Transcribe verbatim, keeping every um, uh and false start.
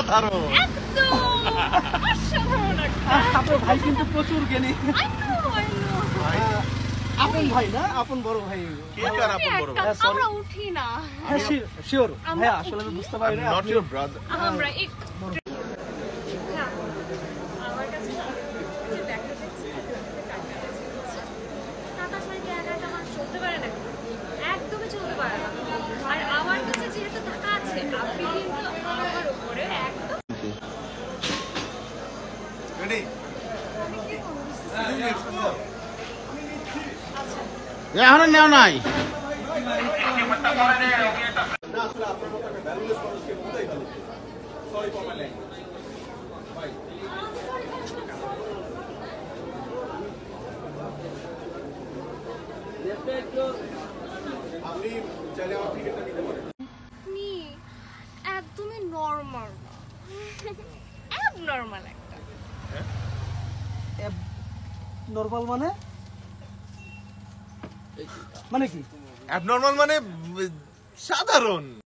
অসাধারণ একদম অসাধারণ একটা আপনার ভাই কিন্তু প্রচুর জ্ঞানী। I know, I know. আপন ভাই না, আপন বড় ভাই। কে কার আপন বড় ভাই? একটা- আমরা উঠি না হ্যাঁ শিওর আমরা ভাইয়া, আসলে আমি বুঝতে পারি I'm না not আপনি- your brother. আমরা এক হ্যাঁ, আমার কাছে না, যে ব্যাগটা দেখছি, টাকা আছে। টাকা ছাড়া কি একা একা মানুষ চলতে পারে না? একদমই চলতে পারে না। আর আমার কাছে যেহেতু টাকা আছে, আপনি কিন্তু আমার উপরে একদম Ready? আমি কি করছি? আচ্ছা এখনো নেও নাই আপনি একদমই নর্মাল না অ্যাবনর্মাল একটা নরমাল মানে মানে কি? Abnormal মানে সাধারণ